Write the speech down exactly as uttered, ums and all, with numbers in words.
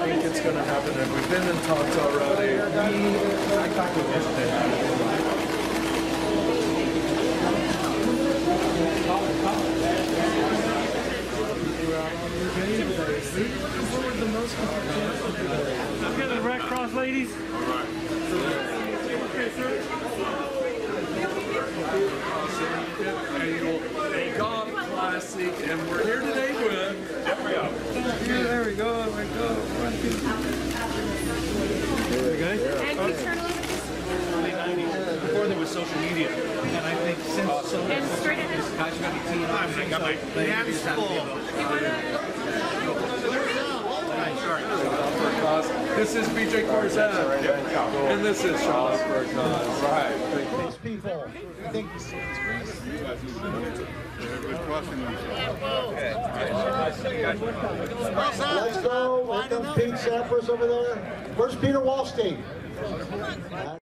think it's going to happen, and we've been in talks already. I talked with yesterday. Okay, the Red Cross ladies. All right. Okay, sir. Annual Golf Classic, and we're here today with. There we go. There we go. There we go. There we go. And can you turn a little bit? Before there was social media, and I think since social media, And straight ahead. guys got to be teeing off. I got my hands full. This is B J Corzette, and this is Charles Burgos. Right. These people, I think it's Let's go. Welcome Pete Sappers over there. Where's Peter Wallstein?